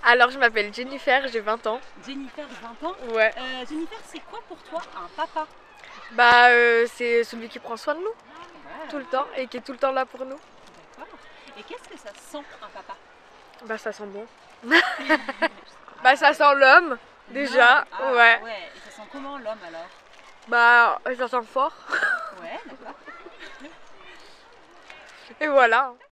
Alors, je m'appelle Jennifer, j'ai 20 ans. Jennifer, 20 ans. Ouais. Jennifer, c'est quoi pour toi un papa? Bah, c'est celui qui prend soin de nous Ouais, tout le temps et qui est tout le temps là pour nous. d'accord. Et qu'est-ce que ça sent un papa? Bah, ça sent bon. Bah, ça sent l'homme, déjà. L'homme. Ah, Ouais. ouais. Et ça sent comment l'homme alors? Bah, ça sent fort. Ouais, d'accord. Et voilà.